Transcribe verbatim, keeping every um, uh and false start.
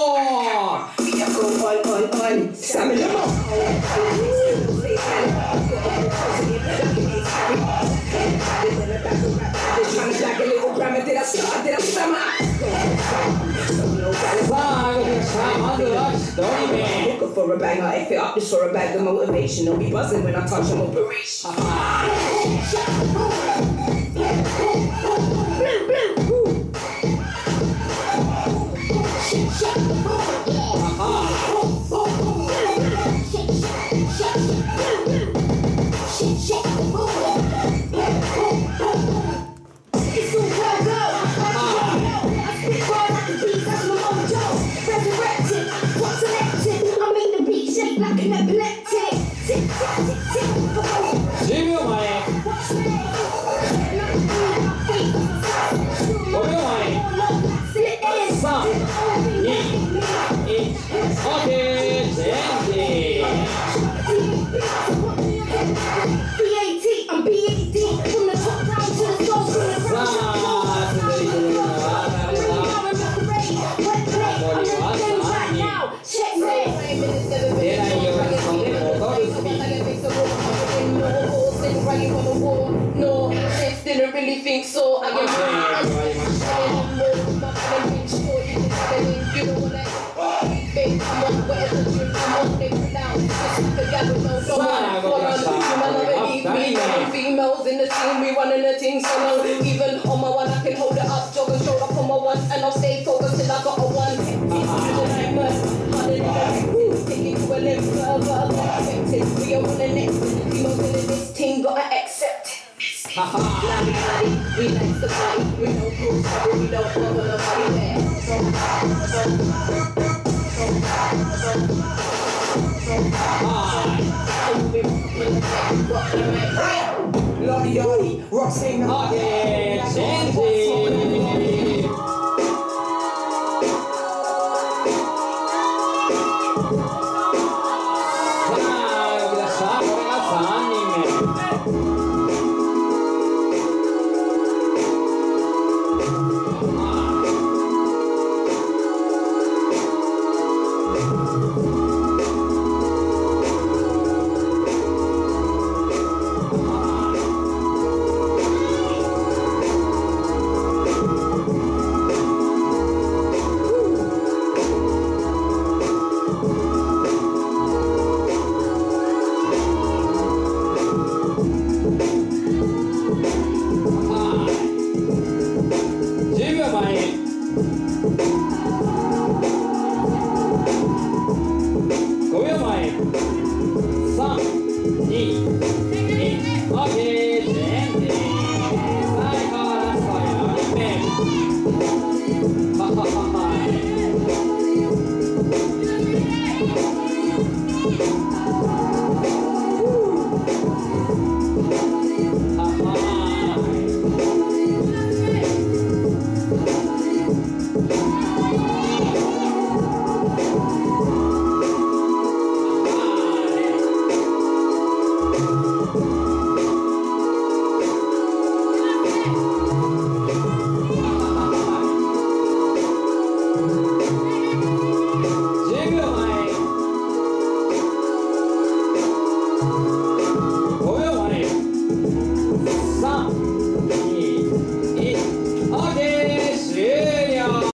Oh! Yeah, go on, on, on. Stamina. Trying to black a little grammar. Did I start? Did I stammer? Looking for a banger. If it up just for a bag of motivation, don't be buzzing when I touch an operation. Didn't really think so. I am females in the scene, we running the thing so long. Even on my one, I can hold it up, jog and show up on my one, and I'll stay focused till I got a one. Taking to a limb further, affected. We are on the next. Females in this team, gotta accept it. Haha, we like the party, we don't prove trouble, we don't bother nobody there. Lottie Lottie, Ross ain't